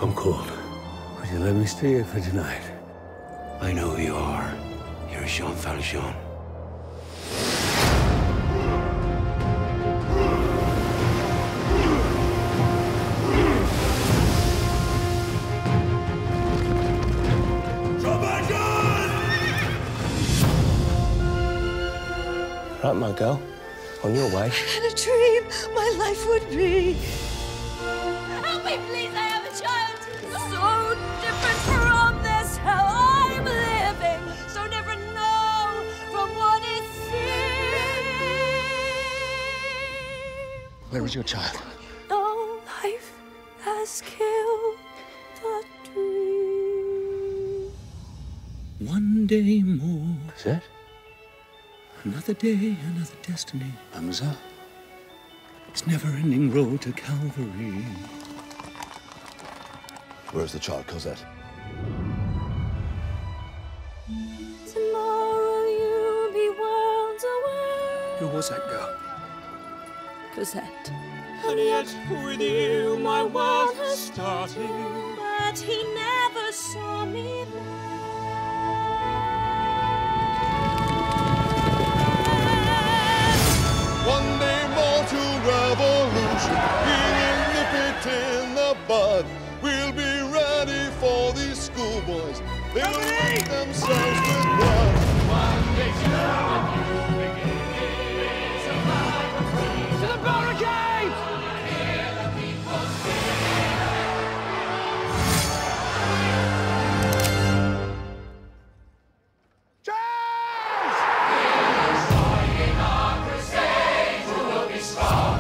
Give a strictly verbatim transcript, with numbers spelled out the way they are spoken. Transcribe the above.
I'm cold. Would you let me stay here for tonight? I know who you are. You're Jean Valjean. Right, my girl. On your way. In a dream, my life would be. Help me, please, I have a child. So different from this, how I'm living. So different, no, from what it seems. Where is your child? No life has killed the dream. One day more. Is it? Another day, another destiny. Hamza? It's never-ending road to Calvary. Where's the child, Cosette? Tomorrow you'll be worlds away. Who was that girl? Cosette. And yet with you my world has started. But he never saw me there. One day more to revolution. We'll nip it in the bud. We'll be ready for these schoolboys. They'll make themselves with blood. One day to you begin. Survive to the barricades! Hear the people Charge! We're destroying our crusades. We will be strong.